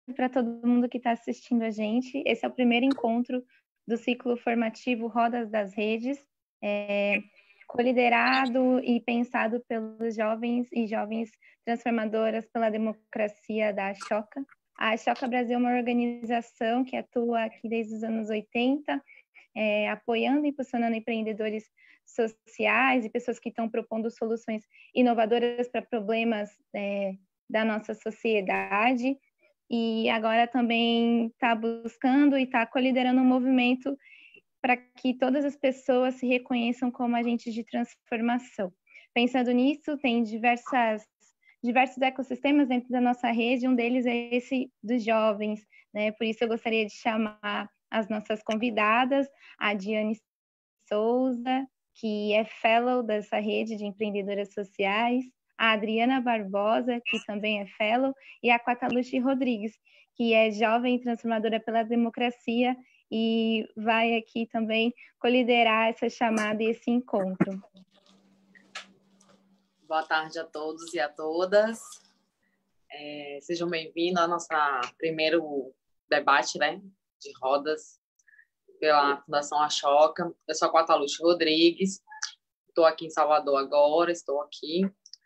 para todo mundo que está assistindo a gente. Esse é o primeiro encontro do ciclo formativo Rodas das Redes, coliderado e pensado pelos jovens e jovens transformadoras pela democracia da Ashoka. A Ashoka Brasil é uma organização que atua aqui desde os anos 80, apoiando e impulsionando empreendedores sociais e pessoas que estão propondo soluções inovadoras para problemas da nossa sociedade. E agora também está buscando e está coliderando um movimento para que todas as pessoas se reconheçam como agentes de transformação. Pensando nisso, tem diversos ecossistemas dentro da nossa rede, um deles é esse dos jovens, né? Por isso eu gostaria de chamar as nossas convidadas, a Diane Souza, que é fellow dessa rede de empreendedoras sociais, a Adriana Barbosa, que também é fellow, e a Quataluchi Rodrigues, que é jovem transformadora pela democracia e vai aqui também coliderar essa chamada e esse encontro. Boa tarde a todos e a todas. Sejam bem-vindos ao nosso primeiro debate, né, de rodas pela Fundação Ashoka. Eu sou a Quataluchi Rodrigues, estou aqui em Salvador agora, estou aqui.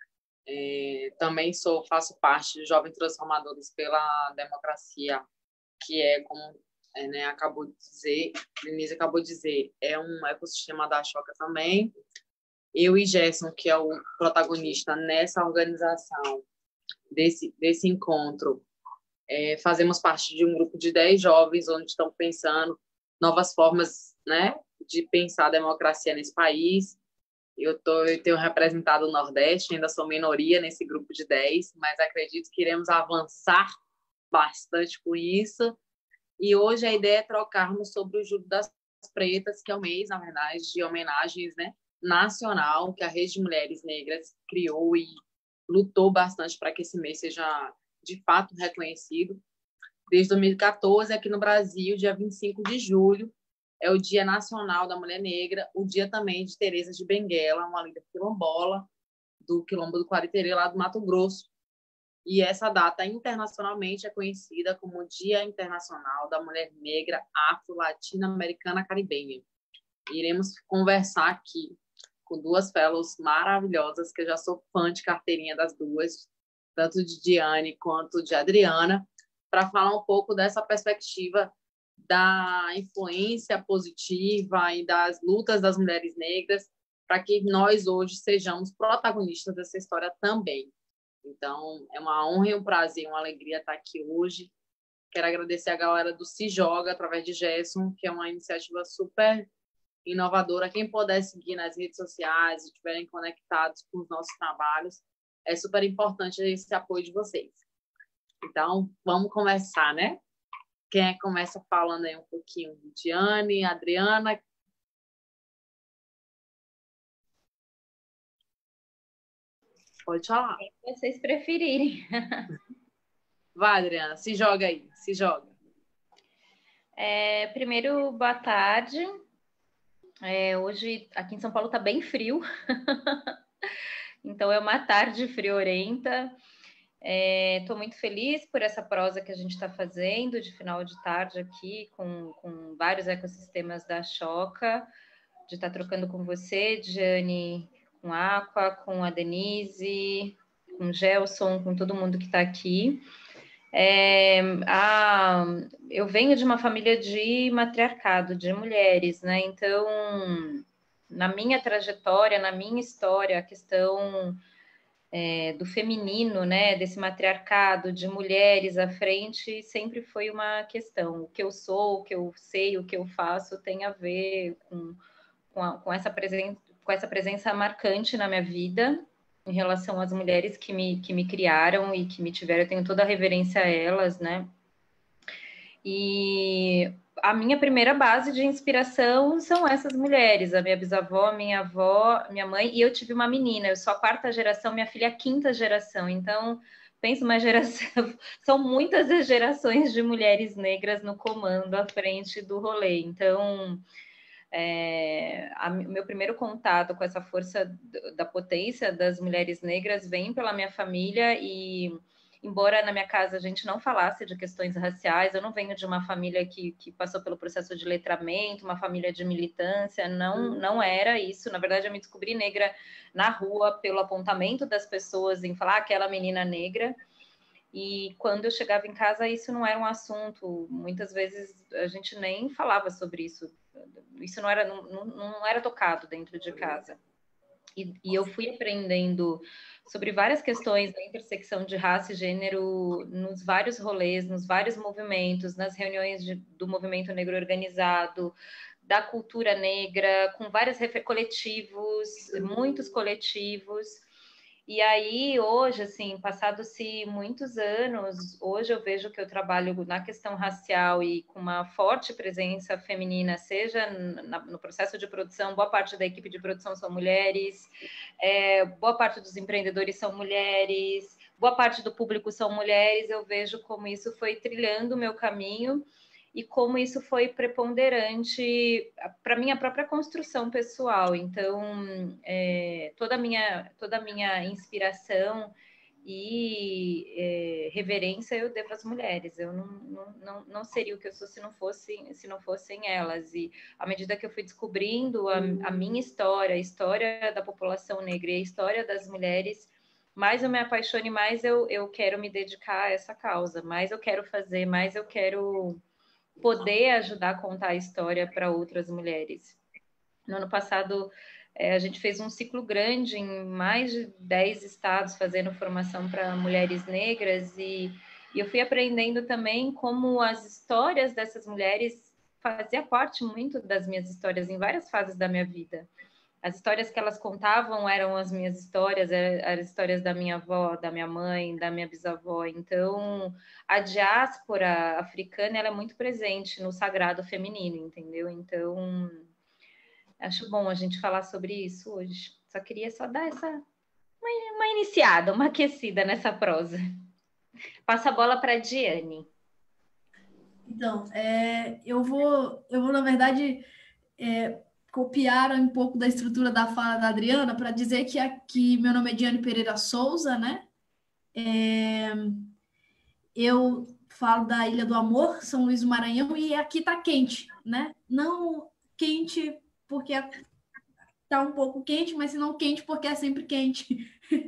Também faço parte de Jovens Transformadores pela Democracia, que como né, acabou de dizer, Denise acabou de dizer, é um ecossistema da Ashoka também. Eu e Gerson, que é o protagonista nessa organização desse encontro, fazemos parte de um grupo de 10 jovens, onde estão pensando novas formas, né, de pensar a democracia nesse país. Eu tenho representado o Nordeste, ainda sou minoria nesse grupo de 10, mas acredito que iremos avançar bastante com isso. E hoje a ideia é trocarmos sobre o Julho das Pretas, que é um mês, na verdade, de homenagens, né, nacional, que a Rede de Mulheres Negras criou e lutou bastante para que esse mês seja, de fato, reconhecido. Desde 2014, aqui no Brasil, dia 25 de julho, é o Dia Nacional da Mulher Negra, o dia também de Teresa de Benguela, uma líder quilombola do Quilombo do Quariterê, lá do Mato Grosso. E essa data internacionalmente é conhecida como o Dia Internacional da Mulher Negra Afro-Latino-Americana Caribenha. Iremos conversar aqui com duas fellows maravilhosas, que eu já sou fã de carteirinha das duas, tanto de Diane quanto de Adriana, para falar um pouco dessa perspectiva da influência positiva e das lutas das mulheres negras, para que nós hoje sejamos protagonistas dessa história também. Então, é uma honra e um prazer, uma alegria estar aqui hoje. Quero agradecer a galera do Se Joga, através de Gerson, que é uma iniciativa super inovadora. Quem puder seguir nas redes sociais, estiverem conectados com os nossos trabalhos, é super importante esse apoio de vocês. Então, vamos começar, né? Quem começa falando aí um pouquinho? Diane, Adriana. Pode falar. Se vocês preferirem. Vai, Adriana, se joga aí, se joga. Primeiro, boa tarde. Hoje aqui em São Paulo está bem frio. Então é uma tarde friorenta. Estou muito feliz por essa prosa que a gente está fazendo de final de tarde aqui com vários ecossistemas da Ashoka, de estar trocando com você, Jane, com a Aqua, com a Denise, com o Gelson, com todo mundo que está aqui. Eu venho de uma família de matriarcado, de mulheres, né? Então, na minha trajetória, na minha história, a questão do feminino, né? Desse matriarcado, de mulheres à frente, sempre foi uma questão. O que eu sou, o que eu sei, o que eu faço tem a ver com essa presença marcante na minha vida, em relação às mulheres que me criaram e que me tiveram. Eu tenho toda a reverência a elas, né? E a minha primeira base de inspiração são essas mulheres, a minha bisavó, minha avó, minha mãe, e eu tive uma menina, eu sou a 4ª geração, minha filha é a 5ª geração, então, penso uma geração, são muitas as gerações de mulheres negras no comando, à frente do rolê, então... meu primeiro contato com essa força da potência das mulheres negras vem pela minha família e embora na minha casa a gente não falasse de questões raciais, eu não venho de uma família que passou pelo processo de letramento, uma família de militância, não era isso. Na verdade, eu me descobri negra na rua pelo apontamento das pessoas em falar aquela menina negra. E quando eu chegava em casa, isso não era um assunto. Muitas vezes a gente nem falava sobre isso. Isso não era tocado dentro de casa. E eu fui aprendendo sobre várias questões da intersecção de raça e gênero nos vários rolês, nos vários movimentos, nas reuniões do movimento negro organizado, da cultura negra, com vários coletivos, muitos coletivos. E aí, hoje, assim, passados-se muitos anos, hoje eu vejo que eu trabalho na questão racial e com uma forte presença feminina, seja no processo de produção, boa parte da equipe de produção são mulheres, boa parte dos empreendedores são mulheres, boa parte do público são mulheres. Eu vejo como isso foi trilhando o meu caminho e como isso foi preponderante para a minha própria construção pessoal. Então, toda a minha inspiração e reverência eu devo às mulheres. Eu não seria o que eu sou se não fossem elas. E à medida que eu fui descobrindo a minha história, a história da população negra e a história das mulheres, mais eu me apaixone, mais eu quero me dedicar a essa causa, mais eu quero fazer, mais eu quero poder ajudar a contar a história para outras mulheres. No ano passado, a gente fez um ciclo grande em mais de 10 estados, fazendo formação para mulheres negras, e eu fui aprendendo também como as histórias dessas mulheres faziam parte muito das minhas histórias em várias fases da minha vida. As histórias que elas contavam eram as minhas histórias, eram as histórias da minha avó, da minha mãe, da minha bisavó. Então, a diáspora africana, ela é muito presente no sagrado feminino, entendeu? Então, acho bom a gente falar sobre isso hoje. Só queria dar uma iniciada, uma aquecida nessa prosa. Passa a bola para a Diane. Então, eu vou na verdade, copiar um pouco da estrutura da fala da Adriana para dizer que aqui meu nome é Diane Pereira Souza, né? Eu falo da Ilha do Amor, São Luís do Maranhão, e aqui tá quente, né? Não quente porque tá um pouco quente, mas não quente porque é sempre quente.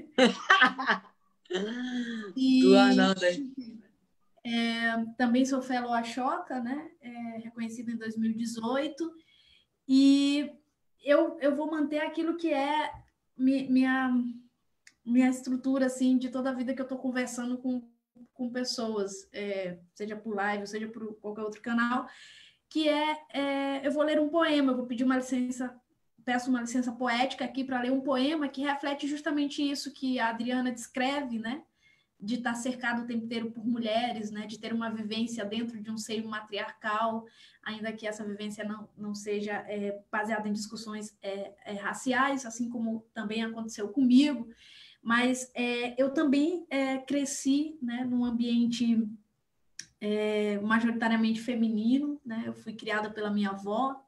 Também sou fellow Ashoka, né? Reconhecida em 2018. E eu vou manter aquilo que é minha estrutura, assim, de toda a vida que eu estou conversando com pessoas, seja por live, seja por qualquer outro canal, que eu vou ler um poema, eu vou pedir uma licença, peço uma licença poética aqui para ler um poema que reflete justamente isso que a Adriana descreve, né? De estar cercado o tempo inteiro por mulheres, né? De ter uma vivência dentro de um seio matriarcal, ainda que essa vivência não seja baseada em discussões raciais, assim como também aconteceu comigo, mas eu também cresci, né, num ambiente majoritariamente feminino, né? Eu fui criada pela minha avó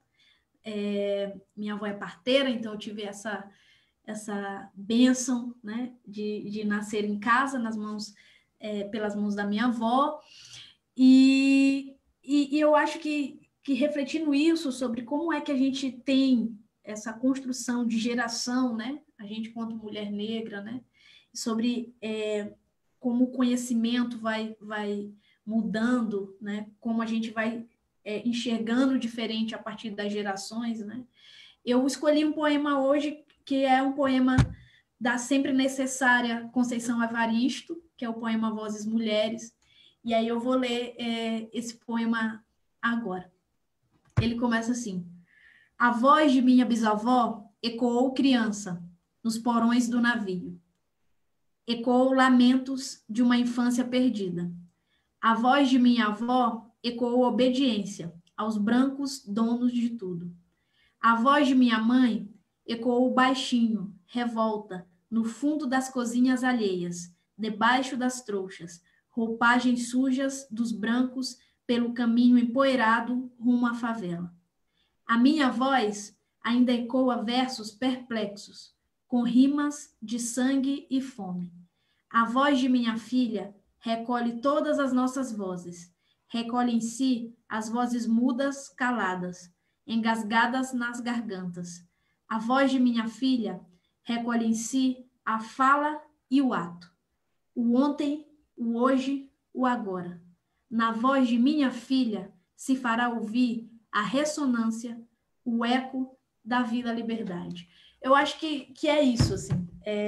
é parteira, então eu tive essa bênção, né, de nascer em casa, pelas mãos da minha avó, e eu acho que refletindo isso, sobre como é que a gente tem essa construção de geração, né, a gente quanto mulher negra, né, sobre como o conhecimento vai mudando, né, como a gente vai enxergando diferente a partir das gerações, né. Eu escolhi um poema hoje que é um poema da sempre necessária Conceição Evaristo, que é o poema Vozes Mulheres, e aí eu vou ler esse poema agora. Ele começa assim: a voz de minha bisavó ecoou criança nos porões do navio. Ecoou lamentos de uma infância perdida. A voz de minha avó ecoou obediência aos brancos donos de tudo. A voz de minha mãe ecoou baixinho, revolta, no fundo das cozinhas alheias, debaixo das trouxas, roupagens sujas dos brancos pelo caminho empoeirado rumo à favela. A minha voz ainda ecoa versos perplexos, com rimas de sangue e fome. A voz de minha filha recolhe todas as nossas vozes, recolhe em si as vozes mudas, caladas, engasgadas nas gargantas. A voz de minha filha recolhe em si a fala e o ato, o ontem, o hoje, o agora. Na voz de minha filha se fará ouvir a ressonância, o eco da vida à liberdade. Eu acho que é isso, assim.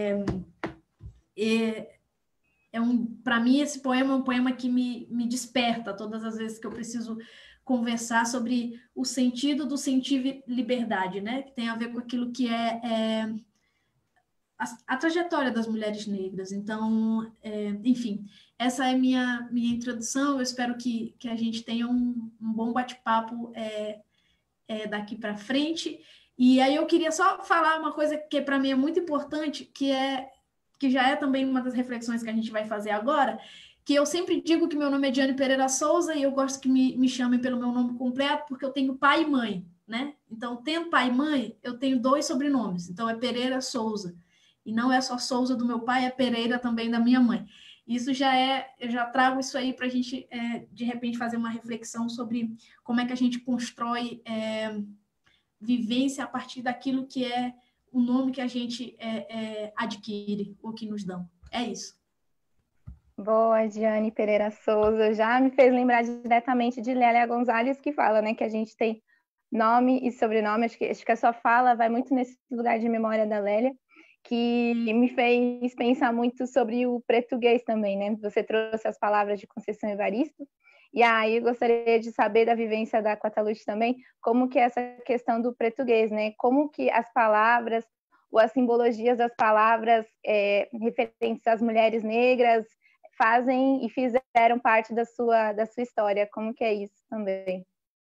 Para mim, esse poema é um poema que me desperta todas as vezes que eu preciso conversar sobre o sentido do sentir liberdade, né? Que tem a ver com aquilo que é a trajetória das mulheres negras. Então, enfim, essa é minha introdução. Eu espero que a gente tenha um bom bate-papo daqui para frente. E aí eu queria só falar uma coisa que para mim é muito importante, que já é também uma das reflexões que a gente vai fazer agora, que eu sempre digo que meu nome é Diane Pereira Souza e eu gosto que me chamem pelo meu nome completo, porque eu tenho pai e mãe, né? Então, tendo pai e mãe, eu tenho 2 sobrenomes. Então, é Pereira Souza. E não é só Souza do meu pai, é Pereira também da minha mãe. Isso eu já trago isso aí para a gente, de repente, fazer uma reflexão sobre como é que a gente constrói vivência a partir daquilo que é o nome que a gente adquire, ou que nos dão. É isso. Boa, Diane Pereira Souza. Já me fez lembrar diretamente de Lélia Gonzalez, que fala, né, que a gente tem nome e sobrenome. Acho que a sua fala vai muito nesse lugar de memória da Lélia, que me fez pensar muito sobre o português também, né? Você trouxe as palavras de Conceição Evaristo, e aí eu gostaria de saber da vivência da Quataluche também, como que é essa questão do português, né? Como que as palavras, ou as simbologias das palavras referentes às mulheres negras fazem e fizeram parte da sua história. Como que é isso também?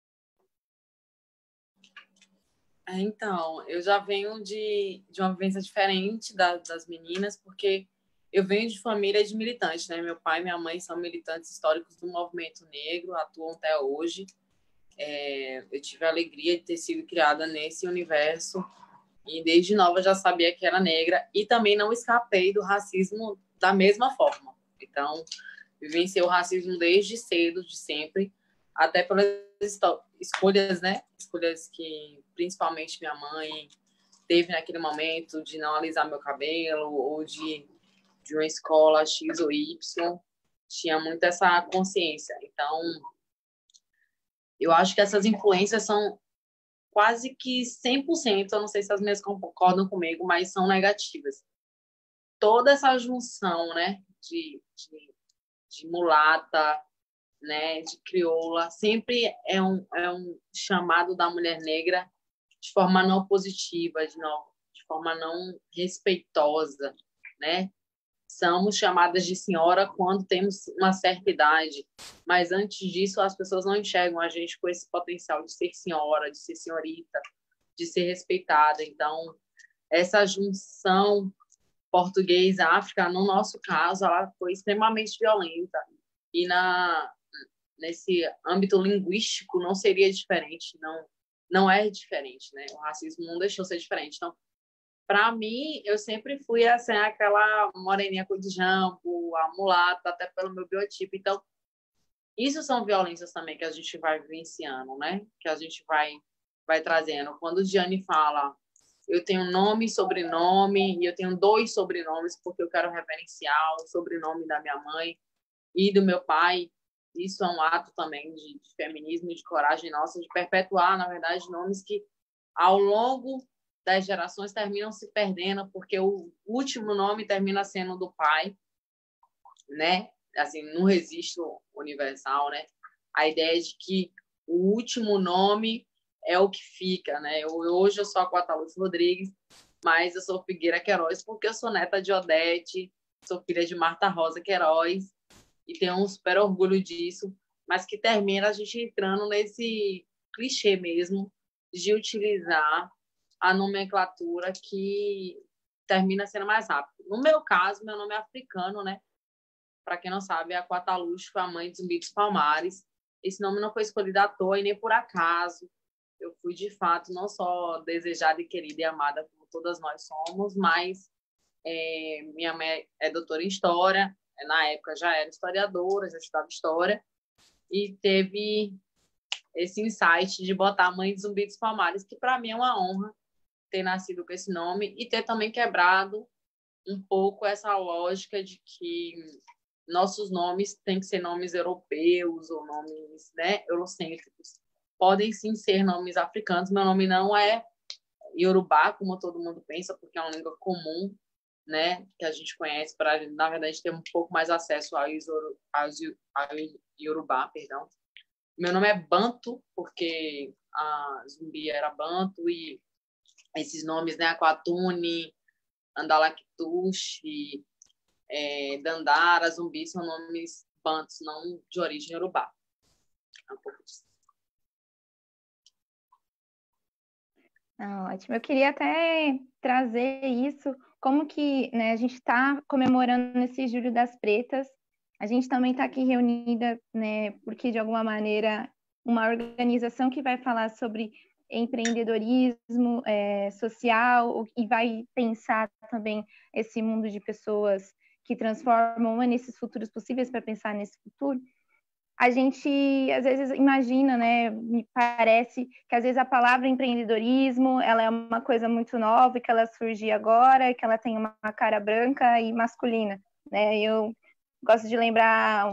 Então, eu já venho de uma vivência diferente das meninas, porque eu venho de família de militantes, né? Meu pai e minha mãe são militantes históricos do movimento negro, atuam até hoje. Eu tive a alegria de ter sido criada nesse universo e desde nova já sabia que era negra e também não escapei do racismo da mesma forma. Então, vivenciei o racismo desde cedo, de sempre, até pelas escolhas, né? Escolhas que principalmente minha mãe teve naquele momento de não alisar meu cabelo ou de uma escola X ou Y. Tinha muito essa consciência. Então, eu acho que essas influências são quase que 100%, eu não sei se as minhas concordam comigo, mas são negativas. Toda essa junção, né, de mulata, né, de crioula, sempre é um chamado da mulher negra de forma não positiva, de forma não respeitosa, né? Somos chamadas de senhora quando temos uma certa idade, mas antes disso as pessoas não enxergam a gente com esse potencial de ser senhora, de ser senhorita, de ser respeitada. Então, essa junção português-África, no nosso caso, ela foi extremamente violenta. E nesse âmbito linguístico não seria diferente, não é diferente, né? O racismo não deixou de ser diferente. Então, para mim, eu sempre fui assim, aquela moreninha cor de jambo, a mulata, até pelo meu biotipo. Então, isso são violências também que a gente vai vivenciando, né? Que a gente vai trazendo. Quando o Diane fala, eu tenho nome e sobrenome, e eu tenho 2 sobrenomes, porque eu quero reverenciar o sobrenome da minha mãe e do meu pai. Isso é um ato também de feminismo e de coragem nossa, de perpetuar, na verdade, nomes que, ao longo das gerações, terminam se perdendo, porque o último nome termina sendo do pai, né? Assim, no registro universal, né? A ideia de que o último nome é o que fica, né? Hoje eu sou a Quataluche Rodrigues, mas eu sou Figueira Queiroz porque eu sou neta de Odete, sou filha de Marta Rosa Queiroz, e tenho um super orgulho disso, mas que termina a gente entrando nesse clichê mesmo de utilizar a nomenclatura que termina sendo mais rápido. No meu caso, meu nome é africano, né? Para quem não sabe, a Quataluche foi a mãe de Zumbi dos Palmares. Esse nome não foi escolhido à toa e nem por acaso. Eu fui, de fato, não só desejada e querida e amada como todas nós somos, mas minha mãe é doutora em História, na época já era historiadora, já estudava história, e teve esse insight de botar a Mãe de Zumbi dos Palmares, que para mim é uma honra ter nascido com esse nome e ter também quebrado um pouco essa lógica de que nossos nomes têm que ser nomes europeus ou nomes, né, eurocêntricos. Podem sim ser nomes africanos. Meu nome não é Yorubá, como todo mundo pensa, porque é uma língua comum, né, que a gente conhece, para, na verdade, ter um pouco mais acesso ao Yorubá, perdão. Meu nome é Banto, porque a Zumbi era Banto, e esses nomes, né, Aquatune, Andalactuxe, Dandara, Zumbi, são nomes bantos, não de origem Yorubá. É um pouco disso. Ótimo. Eu queria até trazer isso, como que, né, a gente está comemorando esse Julho das Pretas. A gente também está aqui reunida, né, porque, de alguma maneira, uma organização que vai falar sobre empreendedorismo social e vai pensar também esse mundo de pessoas que transformam nesses futuros possíveis para pensar nesse futuro. A gente, às vezes, imagina, né, me parece que, às vezes, a palavra empreendedorismo, ela é uma coisa muito nova, que ela surgiu agora, que ela tem uma cara branca e masculina, né? Eu gosto de lembrar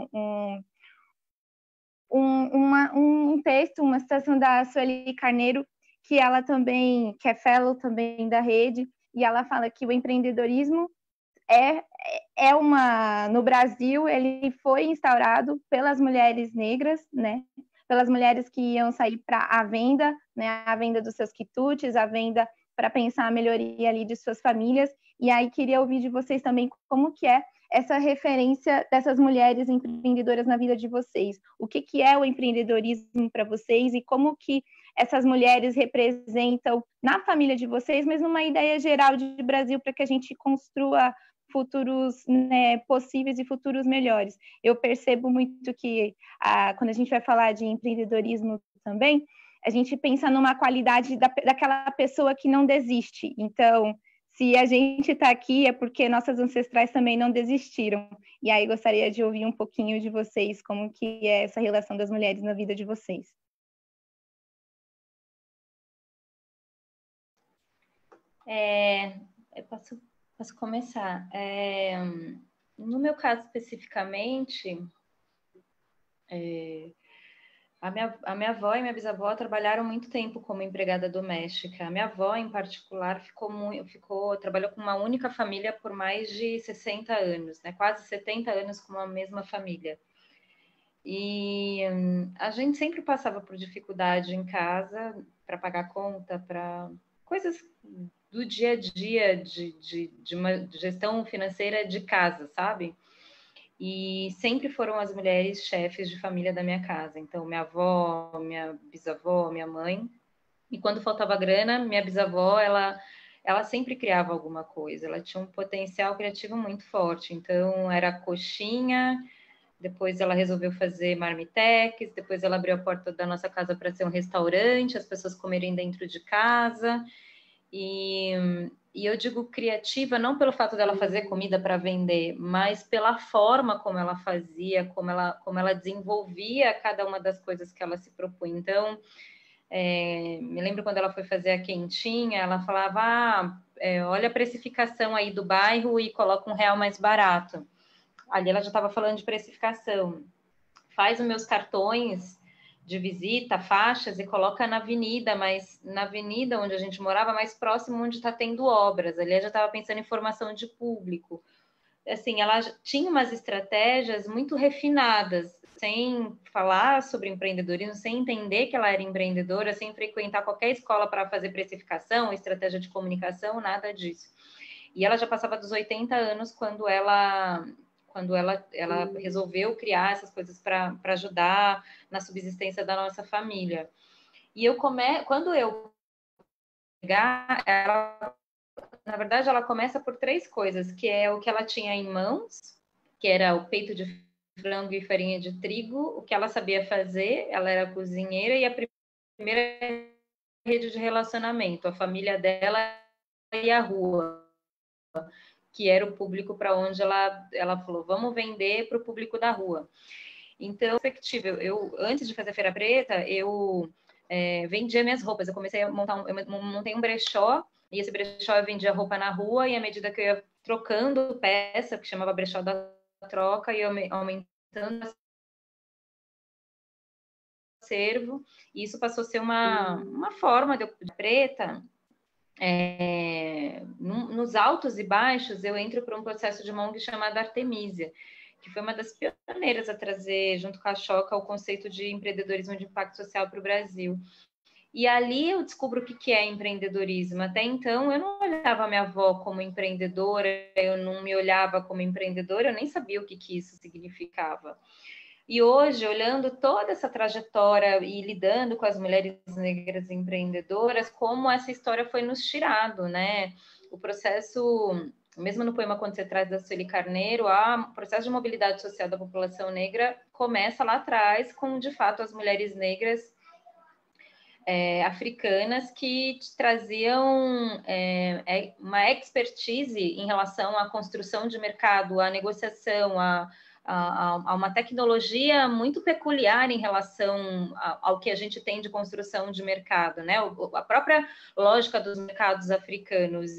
um texto, uma citação da Sueli Carneiro, que ela também, que é fellow também da rede, e ela fala que o empreendedorismo no Brasil, ele foi instaurado pelas mulheres negras, né? Pelas mulheres que iam sair para a venda, né? A venda dos seus quitutes, a venda para pensar a melhoria ali de suas famílias. E aí queria ouvir de vocês também como que é essa referência dessas mulheres empreendedoras na vida de vocês. O que é o empreendedorismo para vocês e como que essas mulheres representam na família de vocês, mas numa ideia geral de Brasil, para que a gente construa futuros, né, possíveis e futuros melhores. Eu percebo muito que quando a gente vai falar de empreendedorismo também, a gente pensa numa qualidade daquela pessoa que não desiste. Então, se a gente está aqui é porque nossas ancestrais também não desistiram. E aí gostaria de ouvir um pouquinho de vocês, como que é essa relação das mulheres na vida de vocês. Eu posso começar. No meu caso, especificamente, a minha avó e minha bisavó trabalharam muito tempo como empregada doméstica. A minha avó, em particular, trabalhou com uma única família por mais de 60 anos, né? Quase 70 anos com uma mesma família. E a gente sempre passava por dificuldade em casa para pagar conta, para coisas do dia a dia de uma gestão financeira de casa, sabe? E sempre foram as mulheres chefes de família da minha casa. Então, minha avó, minha bisavó, minha mãe. E quando faltava grana, minha bisavó, ela sempre criava alguma coisa. Ela tinha um potencial criativo muito forte. Então, era coxinha, depois ela resolveu fazer marmitex, depois ela abriu a porta da nossa casa para ser um restaurante, as pessoas comerem dentro de casa. E eu digo criativa não pelo fato dela fazer comida para vender, mas pela forma como ela fazia, como ela desenvolvia cada uma das coisas que ela se propunha. Então, me lembro quando ela foi fazer a quentinha, ela falava, olha a precificação aí do bairro e coloca R$1 mais barato. Ali ela já estava falando de precificação. Faz os meus cartões de visita, faixas, e coloca na avenida, mas na avenida onde a gente morava, mais próximo onde está tendo obras. Ali eu já estava pensando em formação de público. Assim, ela tinha umas estratégias muito refinadas, sem falar sobre empreendedorismo, sem entender que ela era empreendedora, sem frequentar qualquer escola para fazer precificação, estratégia de comunicação, nada disso. E ela já passava dos 80 anos quando ela resolveu criar essas coisas para ajudar na subsistência da nossa família. E quando eu pegar, na verdade, ela começa por 3 coisas, que é o que ela tinha em mãos, que era o peito de frango e farinha de trigo, o que ela sabia fazer, ela era cozinheira, e a primeira rede de relacionamento, a família dela e a rua, que era o público para onde ela falou, vamos vender para o público da rua. Então, eu antes de fazer a Feira Preta, eu vendia minhas roupas. Eu comecei a eu montei um brechó, e esse brechó eu vendia roupa na rua, e à medida que eu ia trocando peça, que chamava brechó da troca, e aumentando o acervo, e isso passou a ser uma forma de preta. Nos altos e baixos, eu entro para um processo de uma ONG chamada Artemisia, que foi uma das pioneiras a trazer, junto com a Choca, o conceito de empreendedorismo de impacto social para o Brasil. E ali eu descubro o que é empreendedorismo. Até então, eu não olhava a minha avó como empreendedora, eu não me olhava como empreendedora, eu nem sabia o que isso significava. E hoje, olhando toda essa trajetória e lidando com as mulheres negras empreendedoras, como essa história foi nos tirado, né? O processo, mesmo no poema Quando Você Traz, da Sueli Carneiro, o processo de mobilidade social da população negra começa lá atrás com, de fato, as mulheres negras africanas que traziam uma expertise em relação à construção de mercado, à negociação, a uma tecnologia muito peculiar em relação ao que a gente tem de construção de mercado, né? A própria lógica dos mercados africanos.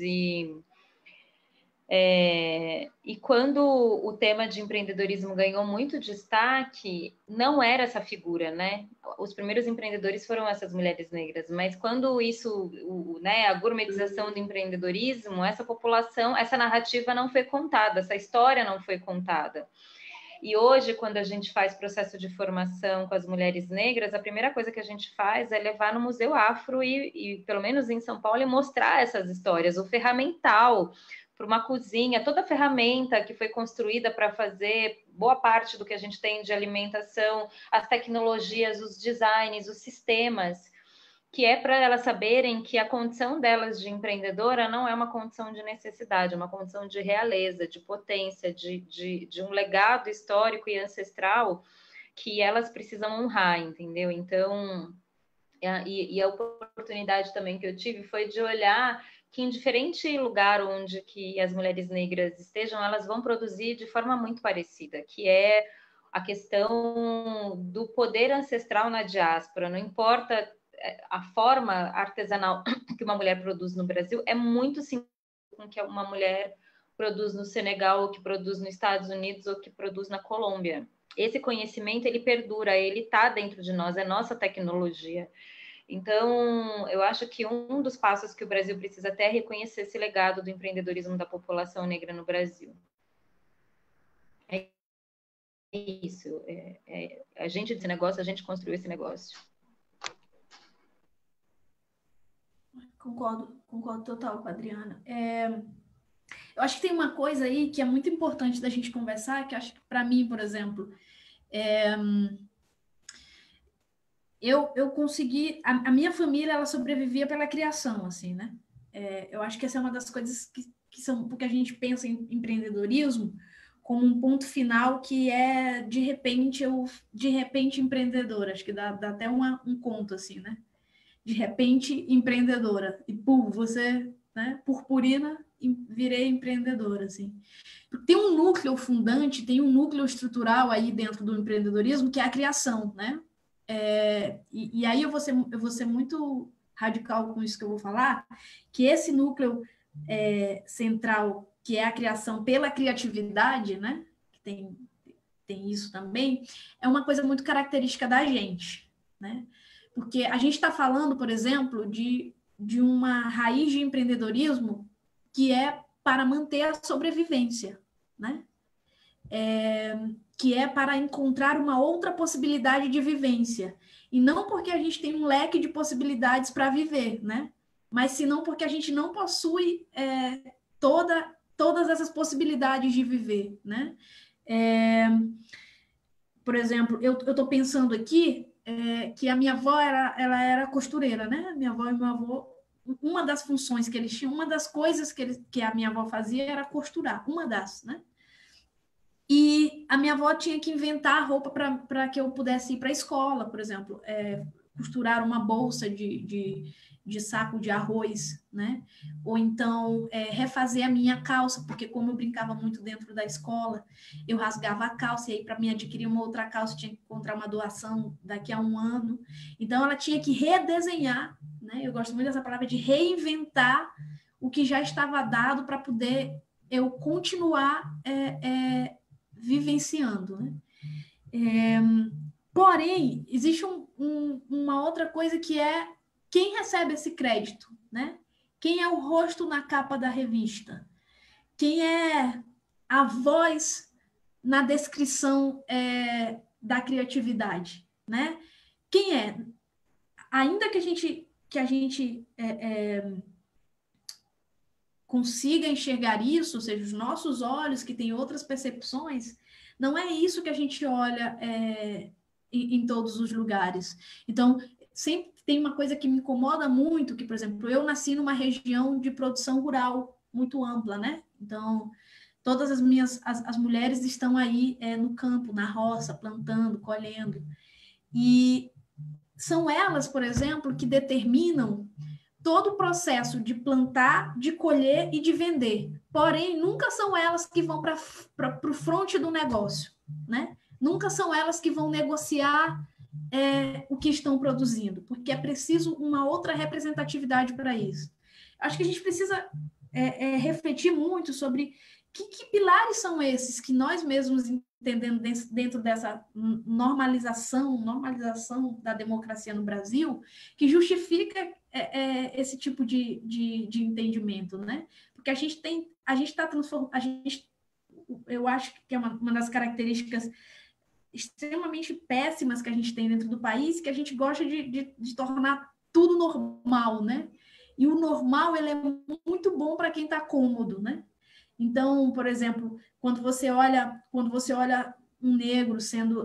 E quando o tema de empreendedorismo ganhou muito destaque, não era essa figura, né? Os primeiros empreendedores foram essas mulheres negras, mas quando a gourmetização do empreendedorismo, essa população, essa narrativa não foi contada, essa história não foi contada. E hoje, quando a gente faz processo de formação com as mulheres negras, a primeira coisa que a gente faz é levar no Museu Afro e pelo menos em São Paulo, e mostrar essas histórias, o ferramental para uma cozinha, toda a ferramenta que foi construída para fazer boa parte do que a gente tem de alimentação, as tecnologias, os designs, os sistemas, que é para elas saberem que a condição delas de empreendedora não é uma condição de necessidade, é uma condição de realeza, de potência, de um legado histórico e ancestral que elas precisam honrar, entendeu? Então, a oportunidade também que eu tive foi de olhar que em diferente lugar onde que as mulheres negras estejam, elas vão produzir de forma muito parecida, que é a questão do poder ancestral na diáspora. Não importa a forma artesanal que uma mulher produz no Brasil, é muito similar com que uma mulher produz no Senegal, ou que produz nos Estados Unidos, ou que produz na Colômbia. Esse conhecimento, ele perdura, ele está dentro de nós, é nossa tecnologia. Então, eu acho que um dos passos que o Brasil precisa até é reconhecer esse legado do empreendedorismo da população negra no Brasil. É isso. A gente desse negócio, a gente construiu esse negócio. Concordo total com a Adriana. Eu acho que tem uma coisa aí que é muito importante da gente conversar, que acho que para mim, por exemplo, eu consegui... A minha família, ela sobrevivia pela criação, assim, né? Eu acho que essa é uma das coisas que são... Porque a gente pensa em empreendedorismo como um ponto final que é, de repente, empreendedora. Acho que dá até um conto, assim, né? De repente, empreendedora. E, você, né? Purpurina, virei empreendedora, assim. Tem um núcleo fundante, tem um núcleo estrutural aí dentro do empreendedorismo, que é a criação, né? E aí eu vou ser muito radical com isso que eu vou falar, que esse núcleo central, que é a criação pela criatividade, né? Que tem isso também, é uma coisa muito característica da gente, né? Porque a gente está falando, por exemplo, de uma raiz de empreendedorismo que é para manter a sobrevivência, né? Que é para encontrar uma outra possibilidade de vivência. E não porque a gente tem um leque de possibilidades para viver, né? Mas senão porque a gente não possui todas essas possibilidades de viver, né? Por exemplo, eu estou pensando aqui que a minha avó ela era costureira, né? Minha avó e meu avô, uma das funções que eles tinham, uma das coisas que a minha avó fazia era costurar, uma das, né? E a minha avó tinha que inventar roupa para que eu pudesse ir para a escola, por exemplo, costurar uma bolsa de saco de arroz, né? Ou então refazer a minha calça, porque como eu brincava muito dentro da escola, eu rasgava a calça, e aí para mim adquirir uma outra calça tinha que encontrar uma doação daqui a um ano. Então ela tinha que redesenhar, né? Eu gosto muito dessa palavra de reinventar o que já estava dado para poder eu continuar vivenciando, né? Porém, existe uma outra coisa que é quem recebe esse crédito, né? Quem é o rosto na capa da revista? Quem é a voz na descrição da criatividade, né? Quem é? Ainda que a gente consiga enxergar isso, ou seja, os nossos olhos que têm outras percepções, não é isso que a gente olha em todos os lugares. Então, sempre tem uma coisa que me incomoda muito, que, por exemplo, eu nasci numa região de produção rural muito ampla, né? Então, todas as mulheres estão aí no campo, na roça, plantando, colhendo. E são elas, por exemplo, que determinam todo o processo de plantar, de colher e de vender. Porém, nunca são elas que vão para o fronte do negócio, né? Nunca são elas que vão negociar o que estão produzindo, porque é preciso uma outra representatividade para isso. Acho que a gente precisa refletir muito sobre que pilares são esses que nós mesmos entendendo dentro dessa normalização da democracia no Brasil, que justifica esse tipo de entendimento, né? Porque eu acho que é uma das características extremamente péssimas que a gente tem dentro do país, que a gente gosta de tornar tudo normal, né? E o normal, ele é muito bom para quem está cômodo, né? Então, por exemplo, quando você olha um negro sendo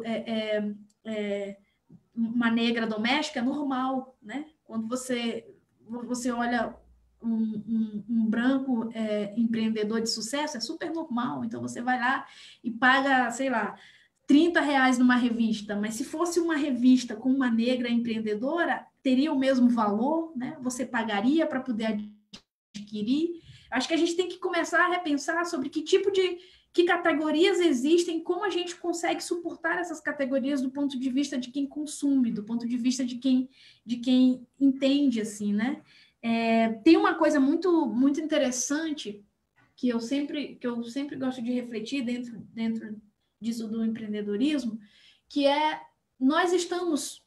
uma negra doméstica, é normal, né? Quando você olha um branco empreendedor de sucesso, é super normal. Então, você vai lá e paga, sei lá, R$30 numa revista, mas se fosse uma revista com uma negra empreendedora, teria o mesmo valor, né? Você pagaria para poder adquirir. Acho que a gente tem que começar a repensar sobre que categorias existem, como a gente consegue suportar essas categorias do ponto de vista de quem consome, do ponto de vista de quem entende, assim, né? Tem uma coisa muito, muito interessante que eu sempre gosto de refletir dentro disso do empreendedorismo, que nós estamos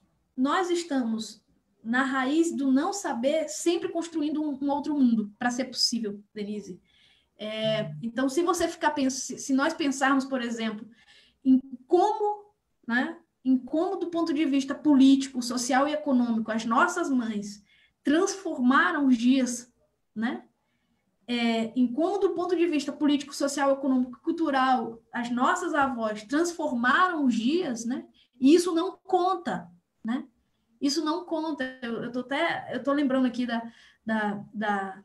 na raiz do não saber, sempre construindo um outro mundo para ser possível, Denise. Então, se nós pensarmos, por exemplo, em como, né, do ponto de vista político, social e econômico, as nossas mães transformaram os dias, né? Em como, do ponto de vista político, social, econômico, cultural, as nossas avós transformaram os dias, né? E isso não conta, né? Isso não conta. Eu tô lembrando aqui da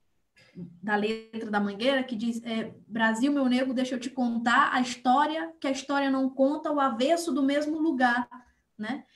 letra da Mangueira, que diz: Brasil, meu nego, deixa eu te contar a história que a história não conta, o avesso do mesmo lugar, né?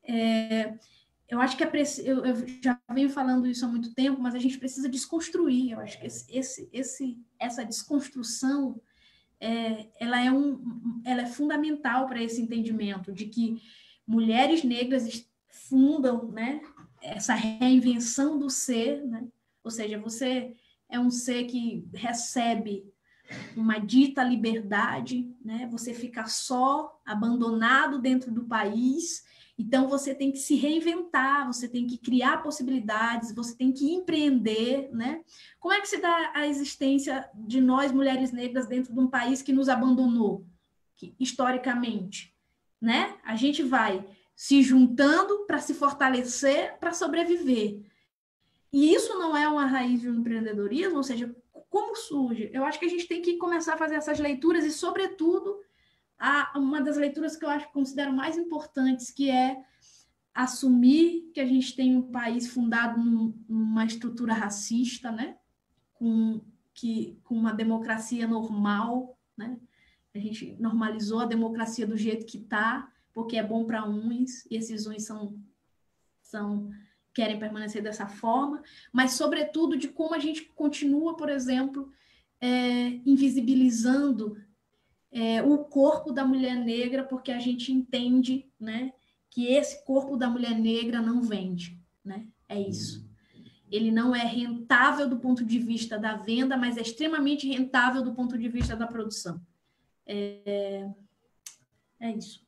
Eu acho que eu já venho falando isso há muito tempo, mas a gente precisa desconstruir. Eu acho que essa desconstrução ela é fundamental para esse entendimento de que mulheres negras fundam, né, essa reinvenção do ser, né? Ou seja, você é um ser que recebe uma dita liberdade, né? Você fica só, abandonado dentro do país. Então, você tem que se reinventar, você tem que criar possibilidades, você tem que empreender, né? Como é que se dá a existência de nós, mulheres negras, dentro de um país que nos abandonou, historicamente, né? A gente vai se juntando para se fortalecer, para sobreviver. E isso não é uma raiz de um empreendedorismo, ou seja, como surge? Eu acho que a gente tem que começar a fazer essas leituras e, sobretudo, uma das leituras que eu considero mais importantes, que é assumir que a gente tem um país fundado numa estrutura racista, né? Com uma democracia normal, né? A gente normalizou a democracia do jeito que está, porque é bom para uns, e esses uns são querem permanecer dessa forma, mas, sobretudo, de como a gente continua, por exemplo, invisibilizando o corpo da mulher negra, porque a gente entende, né, que esse corpo da mulher negra não vende, né? É isso. Ele não é rentável do ponto de vista da venda, mas é extremamente rentável do ponto de vista da produção. É isso.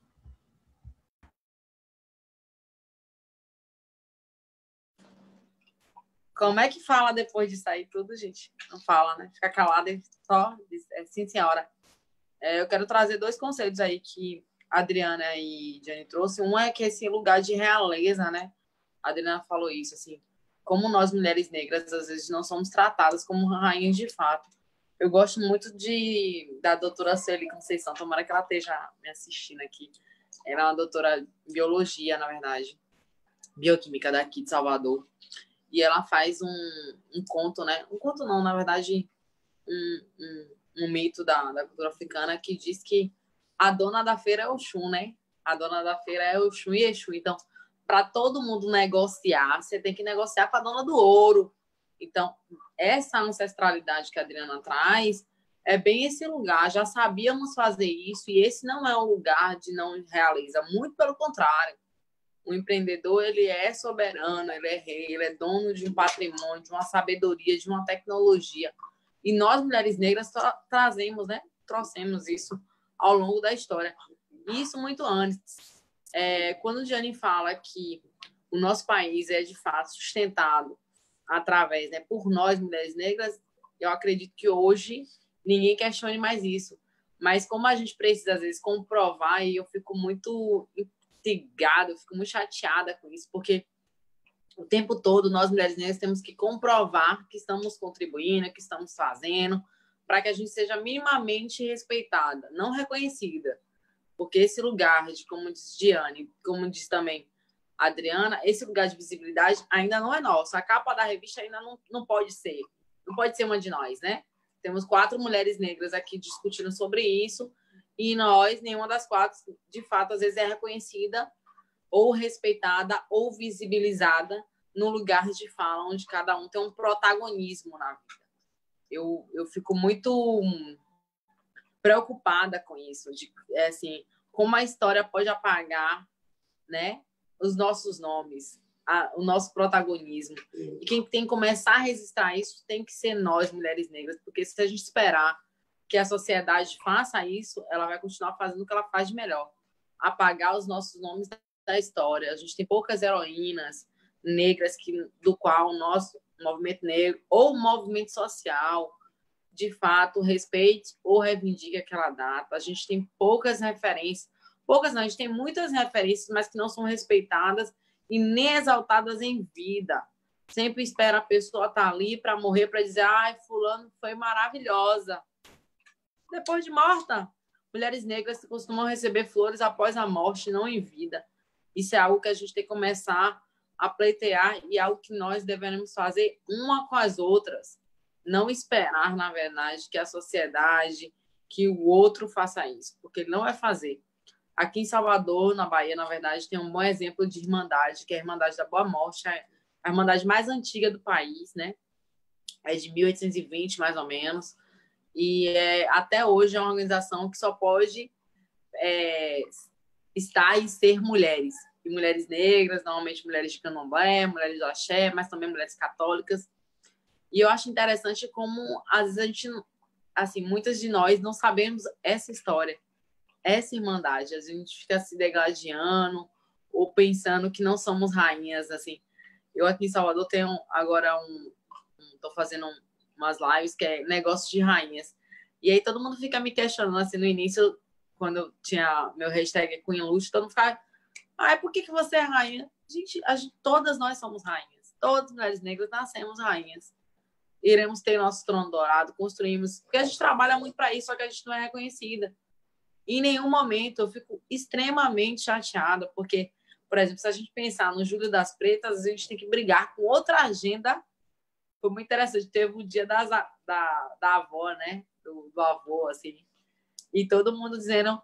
Como é que fala depois de sair tudo, gente? Não fala, né? Fica calada e só diz, sim, senhora. Eu quero trazer 2 conceitos aí que a Adriana e Jane trouxe. Um é que esse lugar de realeza, né? A Adriana falou isso, assim, como nós, mulheres negras, às vezes não somos tratadas como rainhas de fato. Eu gosto muito da doutora Sueli Conceição, tomara que ela esteja me assistindo aqui. Ela é uma doutora em biologia, na verdade, bioquímica daqui de Salvador. E ela faz um conto, né? Um conto não, na verdade, um mito da cultura africana que diz que a dona da feira é Oxum, né? A dona da feira é Oxum e Exu. Então, para todo mundo negociar, você tem que negociar com a dona do ouro. Então, essa ancestralidade que a Adriana traz é bem esse lugar. Já sabíamos fazer isso e esse não é o lugar de não realiza. Muito pelo contrário. O empreendedor, ele é soberano, ele é rei, ele é dono de um patrimônio, de uma sabedoria, de uma tecnologia. E nós, mulheres negras, trouxemos isso ao longo da história. E isso muito antes. Quando Jane fala que o nosso país é, de fato, sustentado através, né, por nós, mulheres negras, eu acredito que hoje ninguém questione mais isso. Mas como a gente precisa, às vezes, comprovar, e eu fico muito instigada, eu fico muito chateada com isso, porque o tempo todo nós, mulheres negras, temos que comprovar que estamos contribuindo, que estamos fazendo, para que a gente seja minimamente respeitada, não reconhecida. Porque esse lugar de, como diz Diane, como diz também a Adriana, esse lugar de visibilidade ainda não é nosso. A capa da revista ainda não pode ser uma de nós, né? Temos 4 mulheres negras aqui discutindo sobre isso, e nós, nenhuma das 4, de fato, às vezes é reconhecida ou respeitada ou visibilizada no lugar de fala, onde cada um tem um protagonismo na vida. Eu fico muito preocupada com isso, assim, como a história pode apagar, né, os nossos nomes, o nosso protagonismo. E quem tem que começar a registrar isso tem que ser nós, mulheres negras, porque se a gente esperar que a sociedade faça isso, ela vai continuar fazendo o que ela faz de melhor, apagar os nossos nomes da história. A gente tem poucas heroínas negras do qual o nosso movimento negro ou o movimento social de fato respeite ou reivindique aquela data. A gente tem poucas referências, poucas não, a gente tem muitas referências, mas que não são respeitadas e nem exaltadas em vida. Sempre espera a pessoa estar ali para morrer, para dizer, ai, fulano foi maravilhosa. Depois de morta, mulheres negras costumam receber flores após a morte, não em vida. Isso é algo que a gente tem que começar a pleitear e é algo que nós devemos fazer uma com as outras. Não esperar, na verdade, que a sociedade, que o outro faça isso, porque ele não vai fazer. Aqui em Salvador, na Bahia, na verdade, tem um bom exemplo de irmandade, que é a Irmandade da Boa Morte, a irmandade mais antiga do país, né? É de 1820, mais ou menos. E até hoje é uma organização que só pode estar e ser mulheres. E mulheres negras, normalmente mulheres de candomblé, mulheres do axé, mas também mulheres católicas. E eu acho interessante como, às vezes, a gente, assim, muitas de nós não sabemos essa história, essa irmandade. A gente fica se degladiando ou pensando que não somos rainhas, assim. Eu aqui em Salvador tenho agora estou fazendo umas lives que é negócio de rainhas. E aí todo mundo fica me questionando, assim, no início, quando eu tinha meu hashtag Queen Luxo, todo mundo ficava, por que você é rainha? Gente, todas nós somos rainhas. Todas as mulheres negras nascemos rainhas. Iremos ter nosso trono dourado, construímos, porque a gente trabalha muito para isso, só que a gente não é reconhecida. Em nenhum momento eu fico extremamente chateada, porque, por exemplo, se a gente pensar no Júlio das Pretas, a gente tem que brigar com outra agenda. Foi muito interessante, teve o dia da avó, né? Do avô, assim, e todo mundo dizendo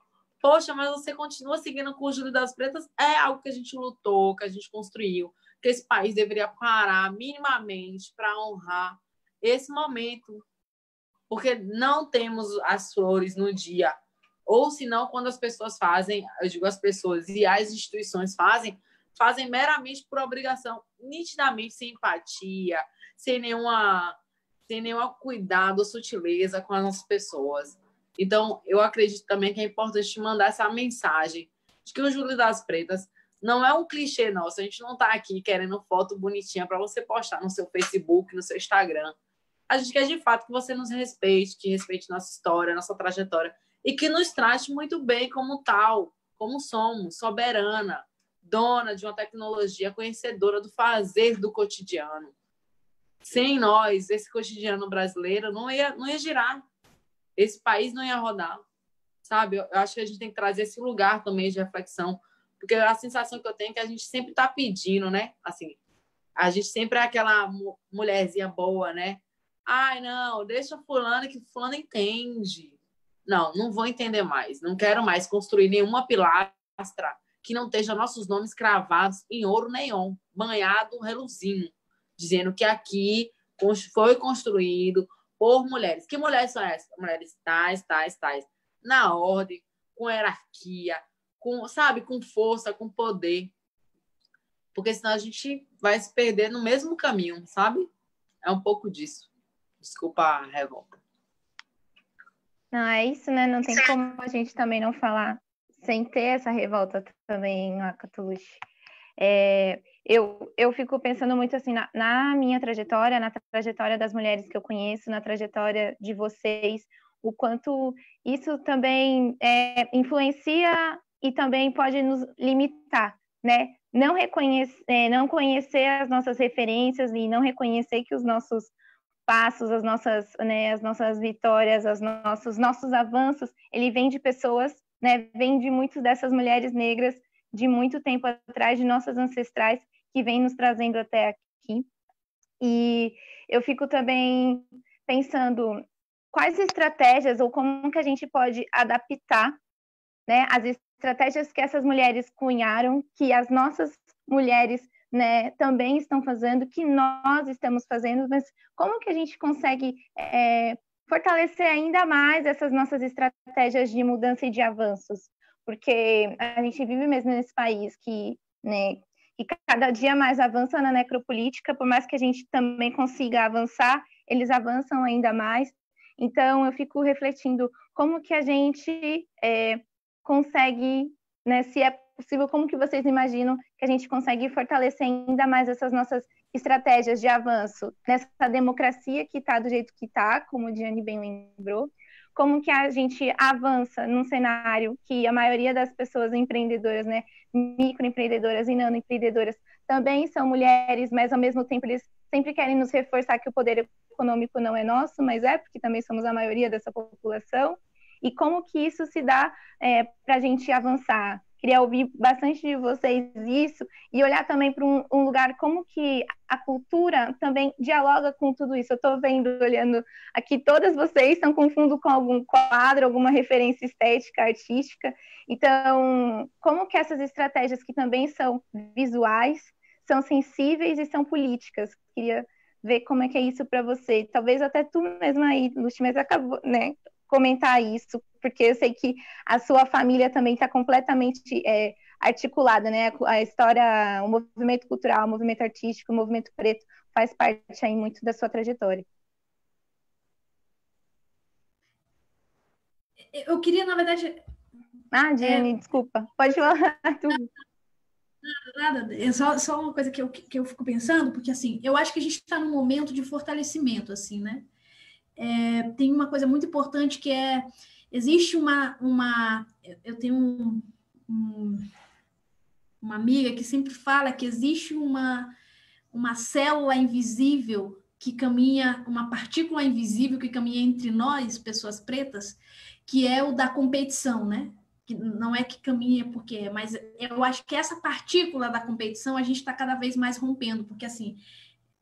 Poxa, mas você continua seguindo com o Júlio das Pretas? É algo que a gente lutou, que a gente construiu, que esse país deveria parar minimamente para honrar esse momento. Porque não temos as flores no dia. Ou, senão, quando as pessoas fazem, eu digo as pessoas e as instituições fazem meramente por obrigação, nitidamente sem empatia, sem nenhuma cuidado ou sutileza com as nossas pessoas. Então, eu acredito também que é importante mandar essa mensagem de que o Júlio das Pretas não é um clichê nosso. A gente não está aqui querendo foto bonitinha para você postar no seu Facebook, no seu Instagram. A gente quer, de fato, que você nos respeite, que respeite nossa história, nossa trajetória, e que nos trate muito bem como tal, como somos, soberana, dona de uma tecnologia, conhecedora do fazer do cotidiano. Sem nós, esse cotidiano brasileiro não ia girar. Esse país não ia rodar, sabe? Eu acho que a gente tem que trazer esse lugar também de reflexão, porque a sensação que eu tenho é que a gente sempre está pedindo, né? Assim, a gente sempre é aquela mulherzinha boa, né? Ai, não, deixa fulano que fulano entende. Não vou entender mais. Não quero mais construir nenhuma pilastra que não esteja nossos nomes cravados em ouro neon, banhado, reluzindo, dizendo que aqui foi construído por mulheres. Que mulheres são essas? Mulheres tais. Na ordem, com hierarquia, sabe, com força, com poder. Porque senão a gente vai se perder no mesmo caminho, sabe? É um pouco disso. Desculpa a revolta. Não, é isso, né? Não tem como a gente também não falar sem ter essa revolta também, Catuluxi. Eu fico pensando muito assim na minha trajetória, na trajetória das mulheres que eu conheço, na trajetória de vocês, o quanto isso também influencia e também pode nos limitar, né? Não conhecer as nossas referências e não reconhecer que os nossos passos, as nossas vitórias, os nossos avanços, ele vem de pessoas, né? Vem de muitas dessas mulheres negras de muito tempo atrás, de nossas ancestrais, que vem nos trazendo até aqui. E eu fico também pensando quais estratégias ou como que a gente pode adaptar, né, as estratégias que essas mulheres cunharam, que as nossas mulheres, né, também estão fazendo, que nós estamos fazendo, mas como que a gente consegue fortalecer ainda mais essas nossas estratégias de mudança e de avanços? Porque a gente vive mesmo nesse país que, né, que cada dia mais avança na necropolítica, por mais que a gente também consiga avançar, eles avançam ainda mais. Então, eu fico refletindo como que a gente consegue, né, se é possível, como que vocês imaginam que a gente consegue fortalecer ainda mais essas nossas estratégias de avanço nessa democracia que está do jeito que está, como o Diane bem lembrou, como que a gente avança num cenário que a maioria das pessoas empreendedoras, né, microempreendedoras e nanoempreendedoras, também são mulheres, mas ao mesmo tempo eles sempre querem nos reforçar que o poder econômico não é nosso, mas porque também somos a maioria dessa população, e como que isso se dá para a gente avançar. Queria ouvir bastante de vocês isso e olhar também para um lugar como que a cultura também dialoga com tudo isso. Eu estou vendo, olhando aqui, todas vocês estão com fundo com algum quadro, alguma referência estética, artística. Então, como que essas estratégias que também são visuais, são sensíveis e são políticas? Queria ver como é que é isso para você. Talvez até tu mesma aí, Lúcia, mas acabou, né? Comentar isso, porque eu sei que a sua família também está completamente articulada, né? A história, o movimento cultural, o movimento artístico, o movimento preto faz parte aí muito da sua trajetória. Eu queria, na verdade... Diane, desculpa. Pode falar tudo. Nada, é só uma coisa que eu fico pensando, porque, assim, eu acho que a gente está num momento de fortalecimento, assim, né? Tem uma coisa muito importante que existe eu tenho uma amiga que sempre fala que existe uma célula invisível que caminha, uma partícula invisível que caminha entre nós, pessoas pretas, que é o da competição, né? Que não é que caminha porque mas eu acho que essa partícula da competição a gente está cada vez mais rompendo, porque, assim,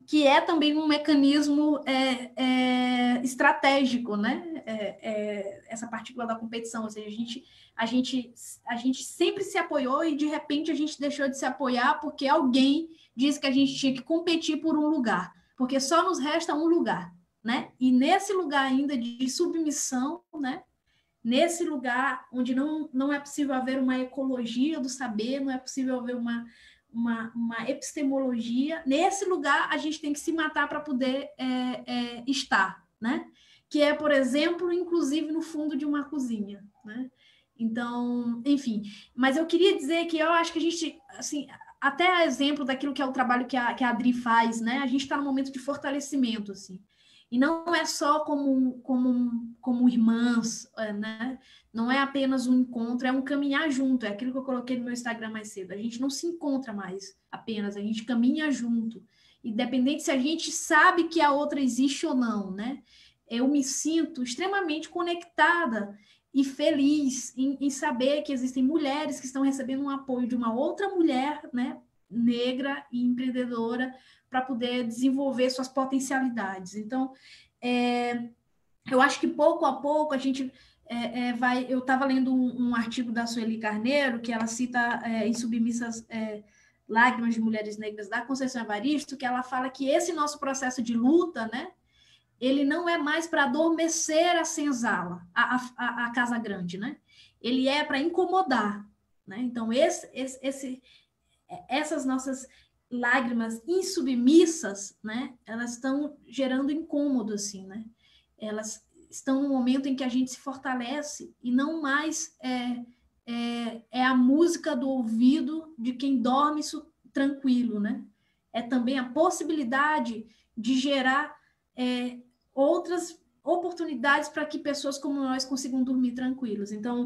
que é também um mecanismo estratégico, né? Essa partícula da competição, ou seja, a gente sempre se apoiou e, de repente, a gente deixou de se apoiar porque alguém disse que a gente tinha que competir por um lugar, porque só nos resta um lugar, né? E nesse lugar ainda de submissão, né? Nesse lugar onde não é possível haver uma ecologia do saber, não é possível haver uma epistemologia, nesse lugar a gente tem que se matar para poder estar, né? Que é, por exemplo, inclusive no fundo de uma cozinha, né? Então, enfim, mas eu queria dizer que eu acho que a gente, assim, até exemplo daquilo que é o trabalho que a Adri faz, né? A gente está num momento de fortalecimento, assim. E não é só como irmãs, né? Não é apenas um encontro, é um caminhar junto. É aquilo que eu coloquei no meu Instagram mais cedo. A gente não se encontra mais apenas, a gente caminha junto. Independente se a gente sabe que a outra existe ou não, né? Eu me sinto extremamente conectada e feliz em saber que existem mulheres que estão recebendo um apoio de uma outra mulher, né? Negra e empreendedora, para poder desenvolver suas potencialidades. Então, eu acho que pouco a pouco a gente vai... Eu estava lendo um artigo da Sueli Carneiro, que ela cita em Submissas Lágrimas de Mulheres Negras, da Conceição Evaristo, que ela fala que esse nosso processo de luta, né, ele não é mais para adormecer a senzala, a casa grande, né? Ele é para incomodar, né? Então, essas nossas lágrimas insubmissas, né? Elas estão gerando incômodo, assim, né? Elas estão no momento em que a gente se fortalece e não mais é a música do ouvido de quem dorme tranquilo, né? É também a possibilidade de gerar outras oportunidades para que pessoas como nós consigam dormir tranquilos. Então,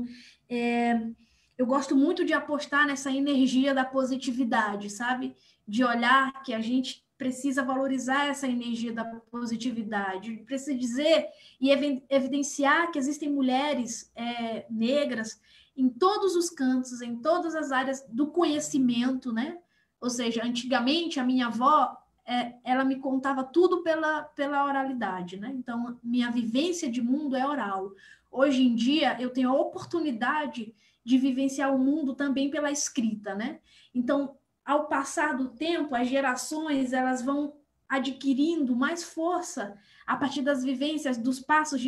eu gosto muito de apostar nessa energia da positividade, sabe? De olhar que a gente precisa valorizar essa energia da positividade, precisa dizer e evidenciar que existem mulheres negras em todos os cantos, em todas as áreas do conhecimento, né? Ou seja, antigamente a minha avó, ela me contava tudo pela oralidade, né? Então, minha vivência de mundo é oral. Hoje em dia, eu tenho a oportunidade de vivenciar o mundo também pela escrita, né? Então, ao passar do tempo, as gerações elas vão adquirindo mais força a partir das vivências, dos passos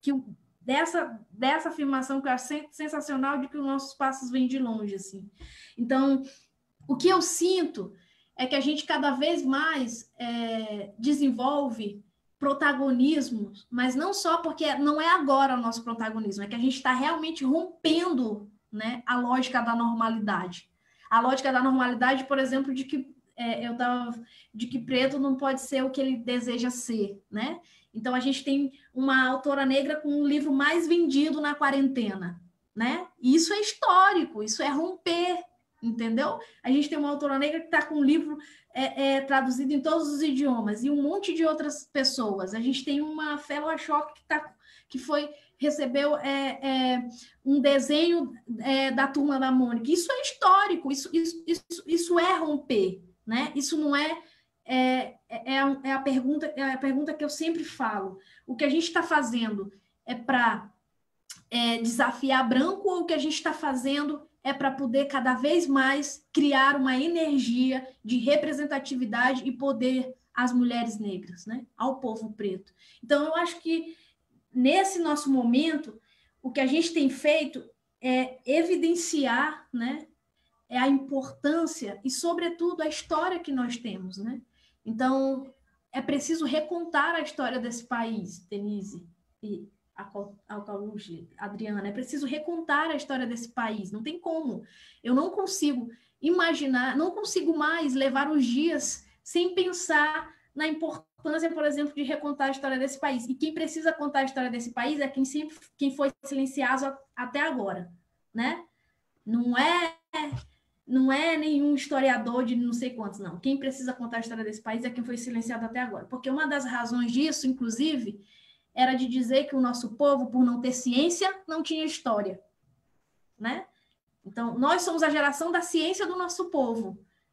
dessa afirmação que eu acho sensacional de que os nossos passos vêm de longe, assim. Então, o que eu sinto é que a gente cada vez mais desenvolve protagonismo, mas não só porque não é agora o nosso protagonismo, é que a gente está realmente rompendo, né, a lógica da normalidade. A lógica da normalidade, por exemplo, de que preto não pode ser o que ele deseja ser, né? Então a gente tem uma autora negra com um livro mais vendido na quarentena, né? E isso é histórico, isso é romper, entendeu? A gente tem uma autora negra que está com um livro traduzido em todos os idiomas e um monte de outras pessoas. A gente tem uma fellow Ashoka que recebeu um desenho da Turma da Mônica. Isso é histórico, isso é romper, né? Isso não a pergunta que eu sempre falo. O que a gente está fazendo é para desafiar branco ou o que a gente está fazendo é para poder cada vez mais criar uma energia de representatividade e poder às mulheres negras, né? Ao povo preto. Então, eu acho que nesse nosso momento, o que a gente tem feito é evidenciar, né, a importância e, sobretudo, a história que nós temos, né? Então, é preciso recontar a história desse país, Denise e Alcaluge, Adriana, é preciso recontar a história desse país, não tem como. Eu não consigo imaginar, não consigo mais levar os dias sem pensar na importância, por exemplo, de recontar a história desse país. E quem precisa contar a história desse país é quem foi silenciado até agora, né? Não é nenhum historiador de não sei quantos, não. Quem precisa contar a história desse país é quem foi silenciado até agora. Porque uma das razões disso, inclusive, era de dizer que o nosso povo, por não ter ciência, não tinha história, né? Então, nós somos a geração da ciência do nosso povo.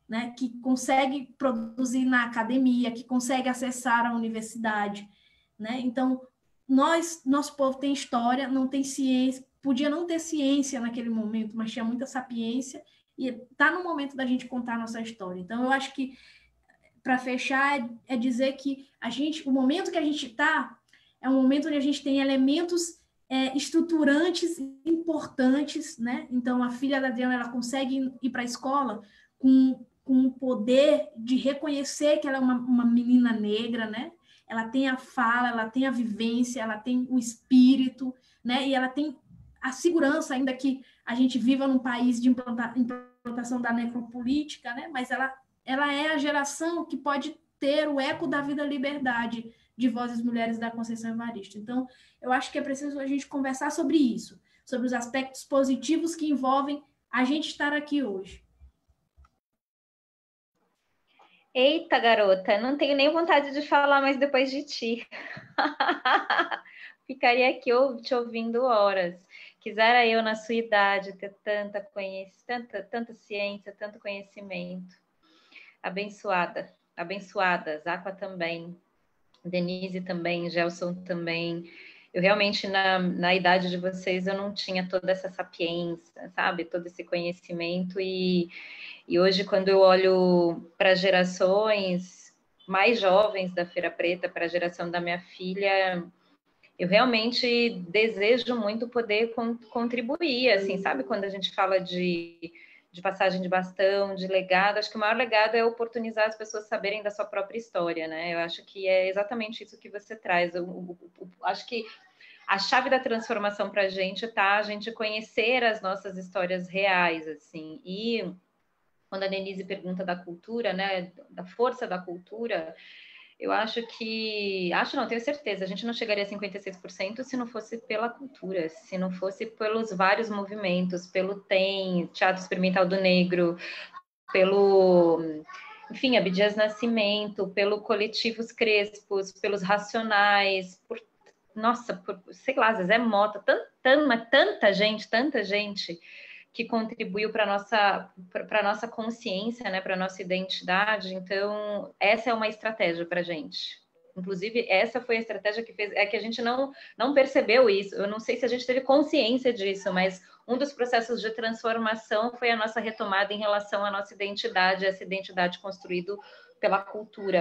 né, que consegue produzir na academia, que consegue acessar a universidade, né? Então, nosso povo tem história, não tem ciência, podia não ter ciência naquele momento, mas tinha muita sapiência, e está no momento da gente contar a nossa história. Então, eu acho que, para fechar, é dizer que o momento que a gente está é um momento onde a gente tem elementos estruturantes importantes, né? Então, a filha da Adriana, ela consegue ir para a escola com o poder de reconhecer que ela é uma menina negra, né? Ela tem a fala, ela tem a vivência, ela tem o espírito, né? E ela tem a segurança, ainda que a gente viva num país de implantação da necropolítica, né? Mas ela é a geração que pode ter o eco da vida liberdade de Vozes Mulheres da Conceição Evaristo. Então, eu acho que é preciso a gente conversar sobre isso, sobre os aspectos positivos que envolvem a gente estar aqui hoje. Eita, garota, não tenho nem vontade de falar mais depois de ti. Ficaria aqui te ouvindo horas. Quisera eu, na sua idade, ter tanta ciência, tanto conhecimento. Abençoadas, Aqua também, Denise também, Gelson também. Eu realmente, na idade de vocês, eu não tinha toda essa sapiência, sabe? Todo esse conhecimento. E hoje, quando eu olho para gerações mais jovens da Feira Preta, para a geração da minha filha, eu realmente desejo muito poder contribuir, assim, sabe? Quando a gente fala de passagem de bastão, de legado, acho que o maior legado é oportunizar as pessoas saberem da sua própria história, né? Eu acho que é exatamente isso que você traz. Eu acho que a chave da transformação para a gente tá a gente conhecer as nossas histórias reais, assim. E quando a Denise pergunta da cultura, né, da força da cultura, eu tenho certeza, a gente não chegaria a 56% se não fosse pela cultura, se não fosse pelos vários movimentos, pelo TEM, Teatro Experimental do Negro, enfim, Abdias Nascimento, pelo Coletivos Crespos, pelos Racionais, sei lá, Zezé Mota, tanta gente que contribuiu para a nossa consciência, né, para a nossa identidade. Então, essa é uma estratégia para a gente. Inclusive, essa foi a estratégia que fez... É que a gente não percebeu isso. Eu não sei se a gente teve consciência disso, mas um dos processos de transformação foi a nossa retomada em relação à nossa identidade, essa identidade construída pela cultura,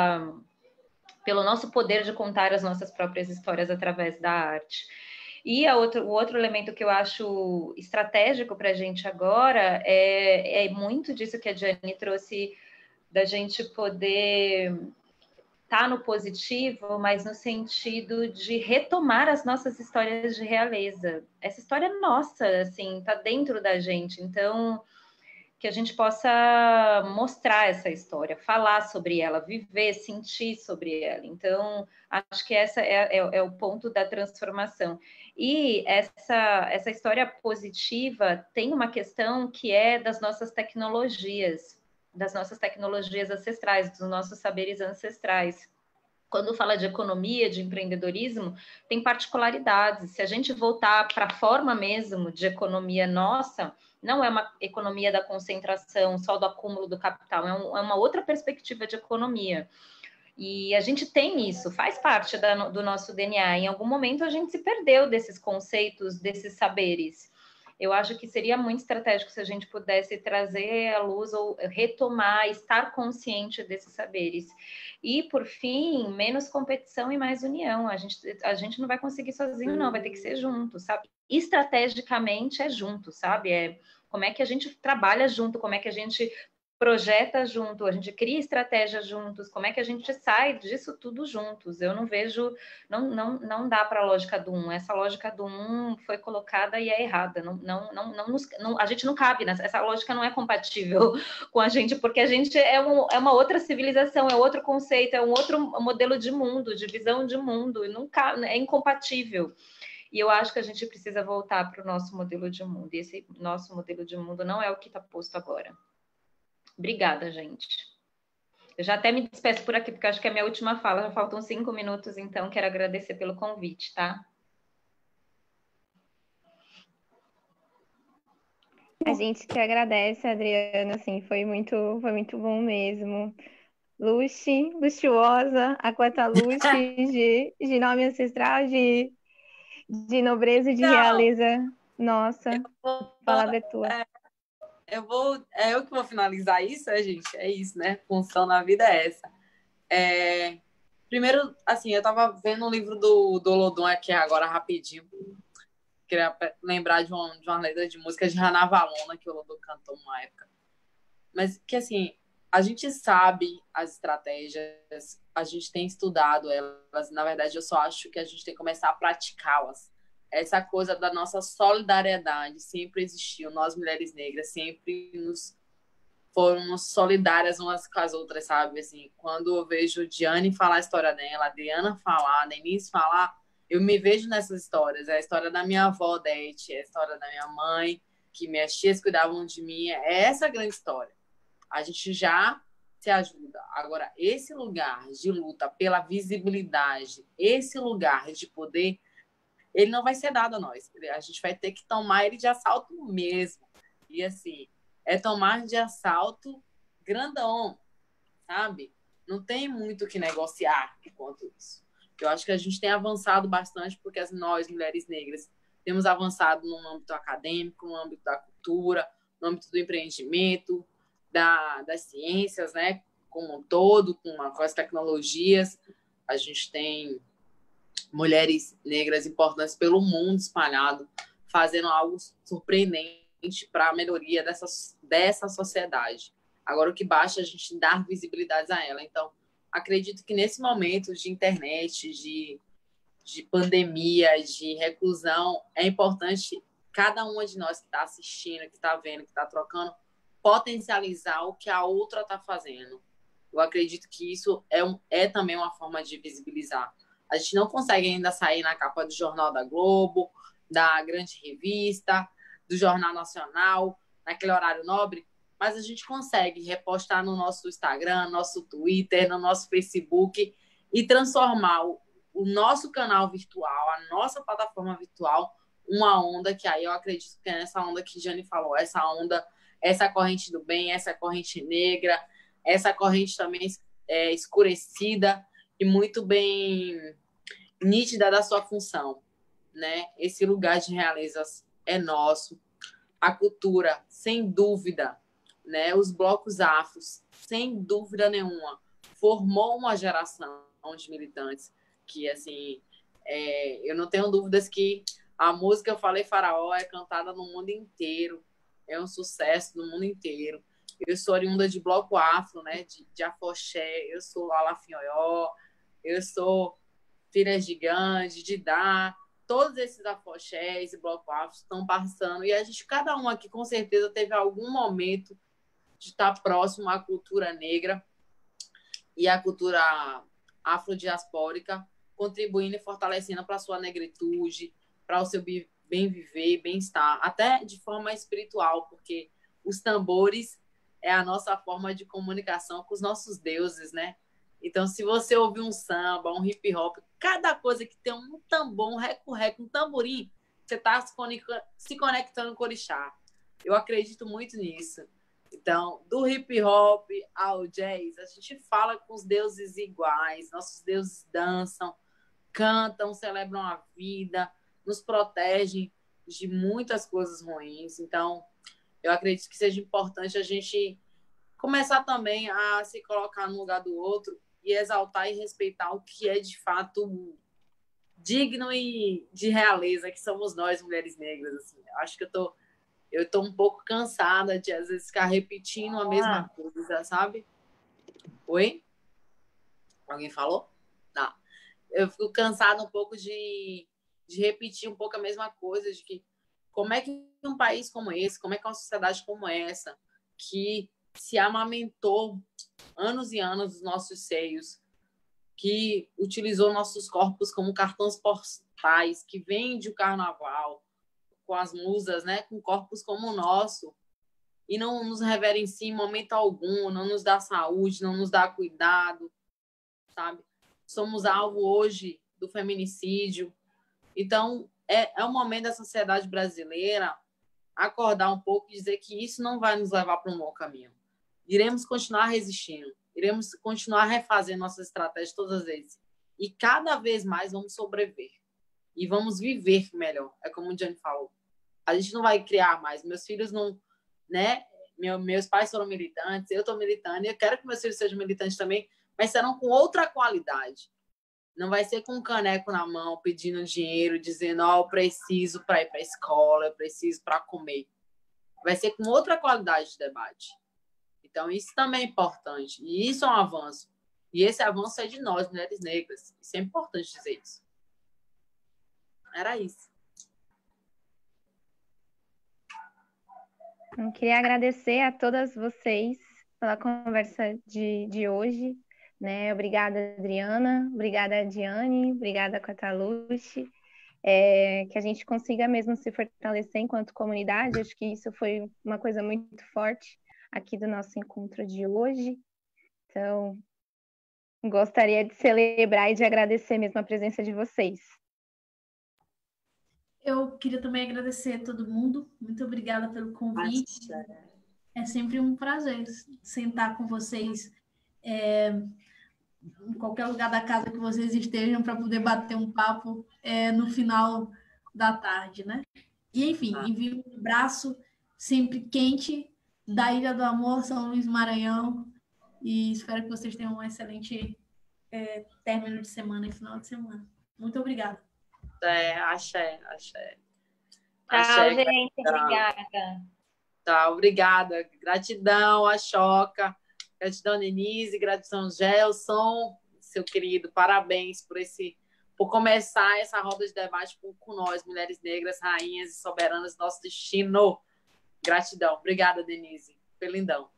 pelo nosso poder de contar as nossas próprias histórias através da arte. E o outro elemento que eu acho estratégico para a gente agora é muito disso que a Diane trouxe, da gente poder estar no positivo, mas no sentido de retomar as nossas histórias de realeza. Essa história é nossa, assim, está dentro da gente. Então, que a gente possa mostrar essa história, falar sobre ela, viver, sentir sobre ela. Então, acho que essa é o ponto da transformação. E essa história positiva tem uma questão que é das nossas tecnologias ancestrais, dos nossos saberes ancestrais. Quando fala de economia, de empreendedorismo, tem particularidades. Se a gente voltar para a forma mesmo de economia nossa, não é uma economia da concentração, só do acúmulo do capital, é uma outra perspectiva de economia. E a gente tem isso, faz parte do nosso DNA. Em algum momento a gente se perdeu desses conceitos, desses saberes. Eu acho que seria muito estratégico se a gente pudesse trazer à luz ou retomar, estar consciente desses saberes. E, por fim, menos competição e mais união. A gente não vai conseguir sozinho, não, vai ter que ser junto, sabe? Estrategicamente é junto, sabe? Como é que a gente trabalha junto, como é que a gente projeta junto, a gente cria estratégias juntos, como é que a gente sai disso tudo juntos? Eu não vejo, não dá para a lógica do um. Essa lógica do um foi colocada e é errada. A gente não cabe, né? Essa lógica não é compatível com a gente, porque a gente é uma outra civilização, é outro conceito, é um outro modelo de mundo, de visão de mundo, e nunca é incompatível. E eu acho que a gente precisa voltar para o nosso modelo de mundo. E esse nosso modelo de mundo não é o que está posto agora. Obrigada, gente. Eu já até me despeço por aqui, porque acho que é a minha última fala. Já faltam 5 minutos, então quero agradecer pelo convite, tá? A gente que agradece, Adriana, assim, foi muito bom mesmo. Luxuosa, a quarta luxo de nome ancestral, de nobreza e de Não, realeza. Nossa, a palavra é tua. É eu que vou finalizar isso, gente? É isso, né? Função na vida é essa. Primeiro, assim, eu tava vendo um livro do Olodum aqui agora, rapidinho. Queria lembrar de uma letra de música de Hannah Valona, que o Olodum cantou uma época. Mas que, assim, a gente sabe as estratégias, a gente tem estudado elas. Na verdade, eu só acho que a gente tem que começar a praticá-las. Essa coisa da nossa solidariedade sempre existiu. Nós, mulheres negras, sempre fomos solidárias umas com as outras, sabe? Assim, quando eu vejo Diane falar a história dela, a Adriana falar, a Denise falar, eu me vejo nessas histórias. É a história da minha avó, Odete, é a história da minha mãe, que minhas tias cuidavam de mim. É essa a grande história. A gente já se ajuda. Agora, esse lugar de luta pela visibilidade, esse lugar de poder, ele não vai ser dado a nós. A gente vai ter que tomar ele de assalto mesmo. E, assim, é tomar de assalto grandão, sabe? Não tem muito o que negociar enquanto isso. Eu acho que a gente tem avançado bastante porque nós, mulheres negras, temos avançado no âmbito acadêmico, no âmbito da cultura, no âmbito do empreendimento, das ciências, né? Como um todo, com as tecnologias. A gente tem mulheres negras importantes pelo mundo espalhado, fazendo algo surpreendente para a melhoria dessa sociedade. Agora, o que basta é a gente dar visibilidade a ela. Então, acredito que nesse momento de internet, de pandemia, de reclusão, é importante cada uma de nós que está assistindo, que está vendo, que está trocando, potencializar o que a outra está fazendo. Eu acredito que isso é também uma forma de visibilizar. A gente não consegue ainda sair na capa do Jornal da Globo, da grande revista, do Jornal Nacional, naquele horário nobre, mas a gente consegue repostar no nosso Instagram, no nosso Twitter, no nosso Facebook e transformar o nosso canal virtual, a nossa plataforma virtual, uma onda que aí eu acredito que é essa onda que Jane falou, essa onda, essa corrente do bem, essa corrente negra, essa corrente também escurecida e muito bem nítida da sua função, né? Esse lugar de realeza é nosso. A cultura, sem dúvida, né? Os blocos afros, sem dúvida nenhuma, formou uma geração de militantes que, assim, eu não tenho dúvidas que a música Eu Falei Faraó é cantada no mundo inteiro, é um sucesso no mundo inteiro. Eu sou oriunda de bloco afro, né? De afoxé, eu sou Alafinhoió, eu sou filha de Gandhi, de Dá, todos esses afoxés e bloco afro estão passando, e a gente, cada um aqui, com certeza, teve algum momento de estar próximo à cultura negra e à cultura afrodiaspórica, contribuindo e fortalecendo para a sua negritude, para o seu bem viver e bem-estar, até de forma espiritual, porque os tambores é a nossa forma de comunicação com os nossos deuses, né? Então, se você ouvir um samba, um hip hop, cada coisa que tem um tambor, um reco-reco, um tamborim, você está se conectando com o orixá. Eu acredito muito nisso. Então, do hip hop ao jazz, a gente fala com os deuses iguais, nossos deuses dançam, cantam, celebram a vida, nos protegem de muitas coisas ruins. Então, eu acredito que seja importante a gente começar também a se colocar no lugar do outro e exaltar e respeitar o que é de fato digno e de realeza, que somos nós, mulheres negras. Assim. Eu acho que eu tô um pouco cansada de, às vezes, ficar repetindo a mesma coisa, sabe? Oi? Alguém falou? Tá. Eu fico cansada um pouco de repetir um pouco a mesma coisa, de que como é que um país como esse, como é que uma sociedade como essa, que se amamentou anos e anos dos nossos seios, que utilizou nossos corpos como cartões postais, que vende o carnaval com as musas, né, com corpos como o nosso, e não nos reverencia em momento algum, não nos dá saúde, não nos dá cuidado, sabe? Somos alvo hoje do feminicídio. Então, é um momento da sociedade brasileira acordar um pouco e dizer que isso não vai nos levar para um bom caminho. Iremos continuar resistindo, iremos continuar refazendo nossas estratégias todas as vezes. E cada vez mais vamos sobreviver. E vamos viver melhor. É como o Johnny falou. A gente não vai criar mais. Meus filhos não... né? Meus pais foram militantes, eu estou militando, e eu quero que meus filhos sejam militantes também, mas serão com outra qualidade. Não vai ser com um caneco na mão, pedindo dinheiro, dizendo, eu preciso para ir para a escola, eu preciso para comer. Vai ser com outra qualidade de debate. Então, isso também é importante. E isso é um avanço. E esse avanço é de nós, mulheres negras. Isso é importante dizer isso. Era isso. Eu queria agradecer a todas vocês pela conversa de hoje, né? Obrigada, Adriana, obrigada, Diane, obrigada, Cataluche, que a gente consiga mesmo se fortalecer enquanto comunidade. Acho que isso foi uma coisa muito forte aqui do nosso encontro de hoje. Então, gostaria de celebrar e de agradecer mesmo a presença de vocês. Eu queria também agradecer a todo mundo. Muito obrigada pelo convite. É sempre um prazer sentar com vocês em qualquer lugar da casa que vocês estejam para poder bater um papo no final da tarde, né? E, enfim, envio um abraço sempre quente da Ilha do Amor, São Luís Maranhão, e espero que vocês tenham um excelente término de semana e final de semana. Muito obrigada. Axé. Tchau, gente. Obrigada. Tá, obrigada. Gratidão, Achoca. Gratidão, Denise. Gratidão, Gelson, seu querido. Parabéns por começar essa roda de debate com nós, mulheres negras, rainhas e soberanas do nosso destino. Gratidão. Obrigada, Denise. Foi lindão.